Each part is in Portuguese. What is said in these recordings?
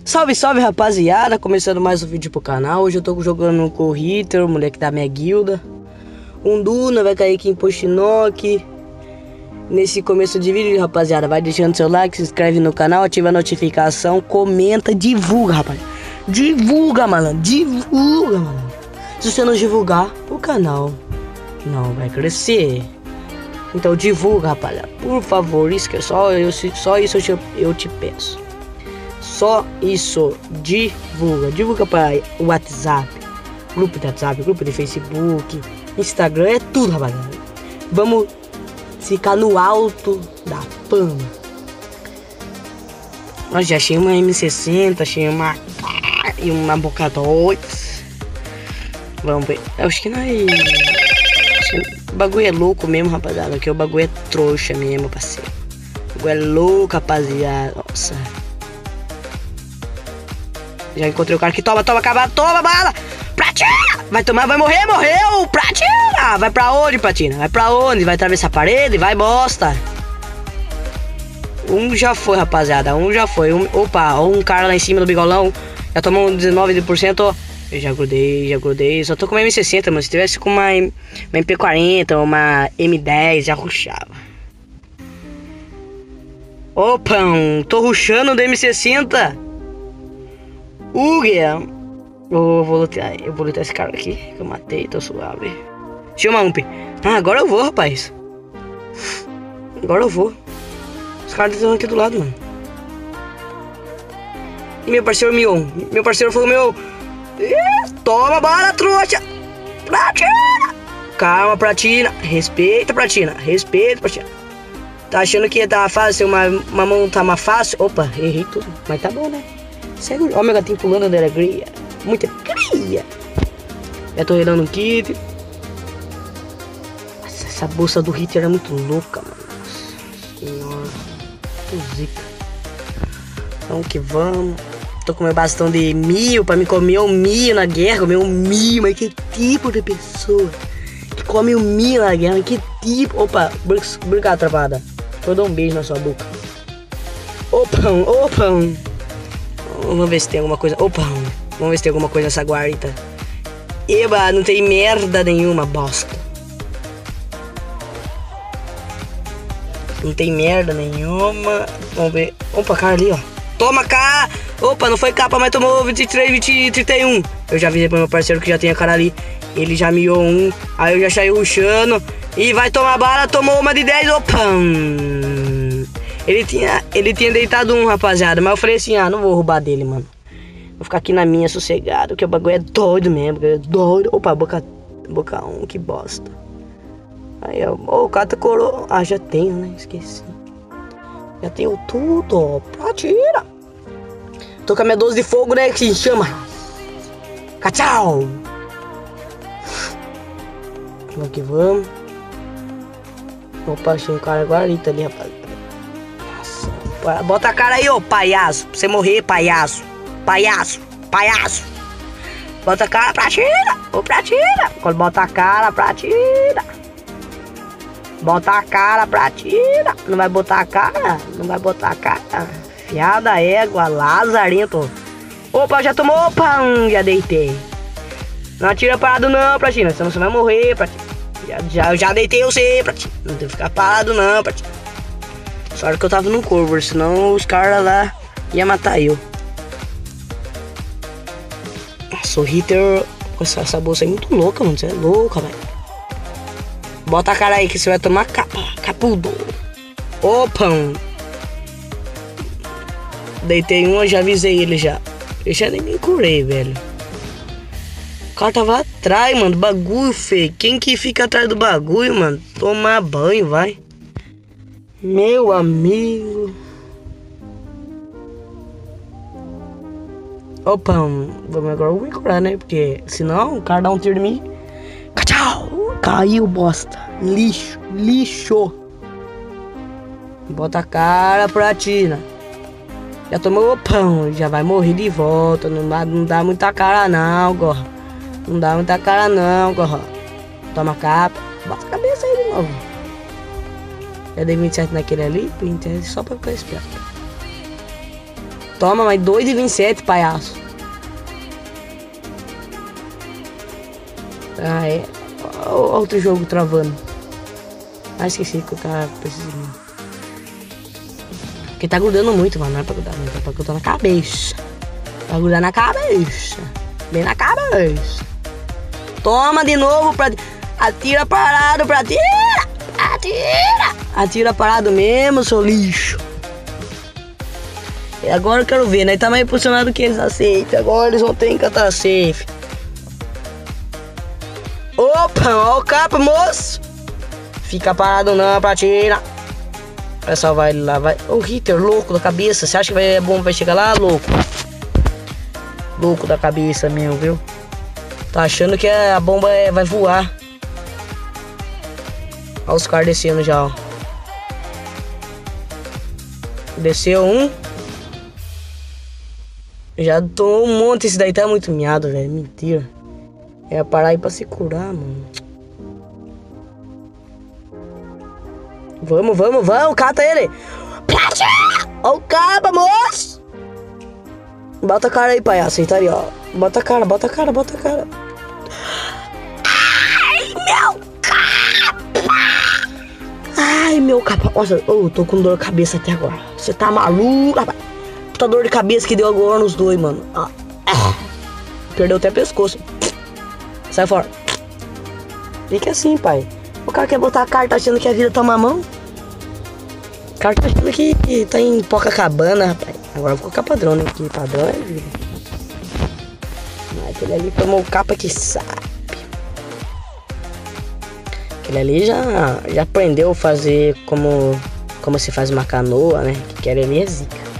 Salve, salve, rapaziada, começando mais um vídeo pro canal. Hoje eu tô jogando com o Ritter, o moleque da minha guilda. Um Duna vai cair aqui em Postinok. Nesse começo de vídeo, rapaziada, vai deixando seu like, se inscreve no canal, ativa a notificação, comenta, divulga, rapaz. Divulga, mano, divulga, mano. Se você não divulgar, o canal não vai crescer. Então divulga, rapaziada, por favor, isso que é só isso eu te peço. Só isso, divulga para o WhatsApp, grupo de WhatsApp, grupo de Facebook, Instagram, é tudo, rapaziada. Vamos ficar no alto da fama. Nós já achei uma M60, achei uma e uma Boca 2. Vamos ver. Eu acho que nós. O bagulho é louco mesmo, rapaziada. Aqui o bagulho é trouxa mesmo, parceiro. O bagulho é louco, rapaziada. Nossa. Já encontrei o cara que toma bala! Platina! Vai tomar, vai morrer, morreu! Platina! Vai pra onde, Platina? Vai pra onde? Vai atravessar a parede? Vai, bosta! Um já foi, rapaziada. Um já foi. Opa, um cara lá em cima do bigolão. Já tomou 19%. Eu já grudei. Só tô com uma M60, mano. Se tivesse com uma MP40 ou uma M10, já rushava. Opa, tô rushando do M60. Eu vou lutar esse cara aqui que eu matei, tô suave. Chama Ump. Ah, agora eu vou, rapaz. Agora eu vou. Os caras estão aqui do lado, mano. E meu parceiro Mion. Meu parceiro foi o meu. Toma bala, trouxa. Platina. Calma, Platina. Respeita, Platina. Tá achando que tá fácil? Uma mão tá mais fácil? Opa, errei tudo. Mas tá bom, né? Segue o meu gatinho pulando da alegria. Muita alegria. Já tô relando um kit. Nossa, essa bolsa do Ritter é muito louca, mano. Nossa senhora. Que zica. Vamos que vamos. Tô com meu bastão de mil pra me comer um mil na guerra. Comer um mil. Mas que tipo de pessoa que come um mil na guerra? Que tipo. Opa, obrigado, travada. Vou dar um beijo na sua boca. Opa. Vamos ver se tem alguma coisa. Opa, vamos ver se tem alguma coisa nessa guarita. Eba, não tem merda nenhuma, bosta. Não tem merda nenhuma. Vamos ver. Opa, cara ali, ó. Toma, cara. Opa, não foi capa, mas tomou 23, 20, 31. Eu já avisei pro meu parceiro que já tem a cara ali. Ele já miou um. Aí eu já saí rushando. E vai tomar bala, tomou uma de 10. Opa. Ele tinha deitado um, rapaziada. Mas eu falei assim, não vou roubar dele, mano. Vou ficar aqui na minha, sossegado. Porque o bagulho é doido mesmo. É doido. Opa, boca 1, que bosta. Aí, ó. O cara tá coroa. Ah, já tenho, né? Esqueci. Já tenho tudo, ó. Platina. Tô com a minha 12 de fogo, né? Que se chama. Cachau. Vamos que vamos. Opa, achei um cara guarita ali, rapaz. Bota a cara aí, ô palhaço. Pra você morrer, palhaço. Palhaço. Bota a cara, Platina. Ô, Platina. Quando bota a cara, Platina. Bota a cara, Platina. Não vai botar a cara? Não vai botar a cara. Fiada égua, lazarento. Opa, já tomou. Opa, já deitei. Não atira parado não, Platina. Senão você vai morrer, Platina. Já deitei você, Platina. Não tem que ficar parado não, Platina. Só que eu tava no cover, senão os caras lá iam matar eu. Nossa, o Ritter com essa bolsa aí é muito louca, mano. Você é louca, velho. Bota a cara aí que você vai tomar capudo. Opa! Deitei um, eu já avisei ele já. Eu já nem me curei, velho. O cara tava atrás, mano, do bagulho, feio. Quem que fica atrás do bagulho, mano? Tomar banho, vai. Meu amigo. Opa, vamos agora me curar, né? Porque senão o cara dá um tiro em mim. Tchau! Caiu, bosta. Lixo. Bota a cara, Platina. Já tomou o pão, já vai morrer de volta. Não dá muita cara não, gorra. Toma a capa. Bota a cabeça aí de novo. Já dei 27 naquele ali, 27 só pra ficar esperto. Toma, mais 2,27, palhaço. Ah, é. Outro jogo travando. Ah, esqueci que o cara precisa de mim. Porque tá grudando muito, mano. Não é pra grudar, não. É pra grudar na cabeça. Tá grudando na cabeça. Bem na cabeça. Toma de novo pra... Atira parado pra... Atira! Atira! Atira parado mesmo, seu lixo. E agora eu quero ver, né? Tá mais impulsionado que eles aceitam. Agora eles vão ter que encantar safe. Opa, ó o capa, moço. Fica parado não pra tirar. Vai salvar ele lá, vai. Ô, Ritter, louco da cabeça. Você acha que a bomba vai chegar lá, louco? Louco da cabeça mesmo, viu? Tá achando que a bomba vai voar. Olha os caras descendo já, ó. Desceu um. Já tomou um monte. Esse daí tá muito miado, velho. Mentira. É parar aí pra se curar, mano. Vamos, vamos, vamos. Cata ele. Ó o capa, moço. Bota a cara aí, palhaço. Tá ali, ó. Bota a cara, bota a cara, bota a cara. Ai, meu capa. Ai, meu capa. Nossa, eu tô com dor de cabeça até agora. Você tá maluco, rapaz? Puta dor de cabeça que deu agora nos dois, mano. Perdeu até o pescoço. Sai fora. Fica assim, pai. O cara quer botar a carta achando que a vida tá uma mão. O cara tá achando que tá em Copacabana, rapaz. Agora eu vou colocar padrão, né? Que padrão é vida. Mas aquele ali tomou capa que sabe. Aquele ali já aprendeu a fazer como se faz uma canoa, né? Que aquele ali é zica.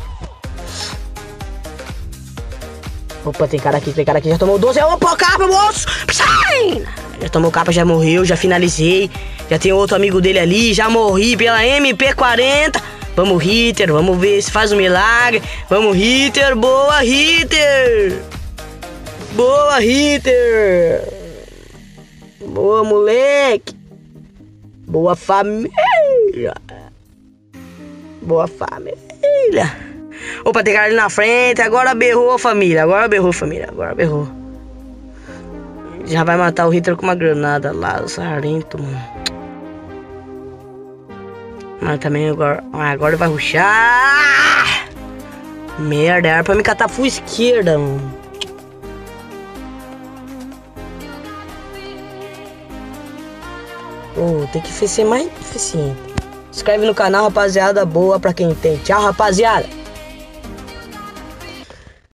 Opa, tem cara aqui, já tomou 12. Opa, capa, moço! Sai! Já tomou capa, já morreu, já finalizei. Já tem outro amigo dele ali, já morri pela MP40. Vamos, Ritter, vamos ver se faz um milagre. Vamos, Ritter, boa, Ritter! Boa, Ritter! Boa, moleque! Boa família! Boa família! Opa, tem cara ali na frente. Agora berrou a família. Agora berrou, família. Agora berrou. Já vai matar o Ritter com uma granada. Lazarento, mano. Mas também agora vai rushar. Merda, era pra me catar full esquerda, mano. Tem que ser mais eficiente. Se inscreve no canal, rapaziada. Boa pra quem tem. Tchau, rapaziada.